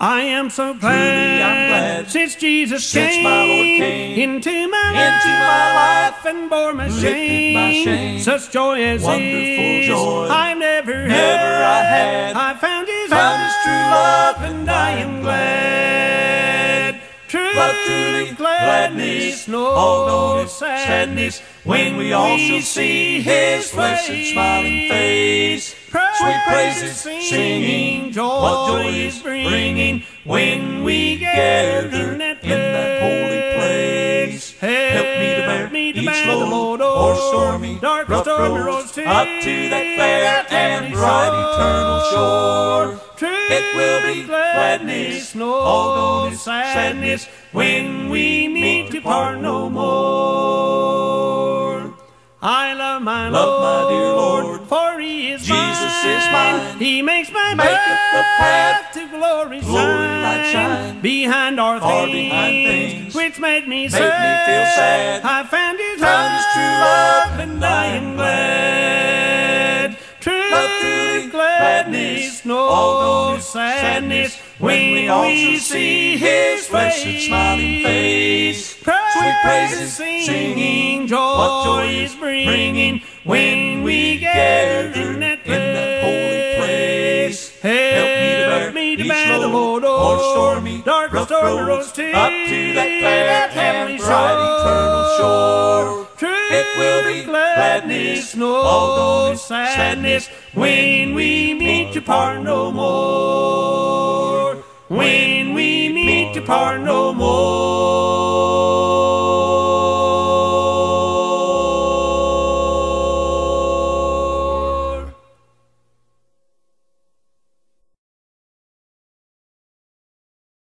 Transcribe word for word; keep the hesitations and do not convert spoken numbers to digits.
I am so glad, Truly I'm glad, since Jesus since came, my Lord came into my into my life and bore my lifted shame. my shame. Such joy as Wonderful His joy, I've never, never had. I had. I found His, Found His true love, and I am glad. True Love, truly gladness, no, all no sadness, sadness, when we all shall see His blessed smiling face. Sweet praises singing, what joy is bringing when we gather in that holy place. Help me to bear each load or stormy, dark rough roads up to that fair and bright eternal shore. It will be gladness, all no sadness, when we meet to part no more. I love my Love Lord, my dear Lord, for He is Jesus mine. is mine. He makes my Maketh path, the path to glory, glory shine. light shine. Behind our Far things, behind things which made me made sad. me feel sad. I found His Found His true love, and I am glad. True Love, truly gladness, no all no sadness, when we all shall see His blessed smiling face. Sweet praises singing, what joy is is bringing when we gather in that holy place. Help me to bear the load or stormy, dark rough stormy roads roads to up to that fair heavenly and bright eternal shore. It will be gladness, no all no sadness, when we meet to part no more. When we meet to part no more.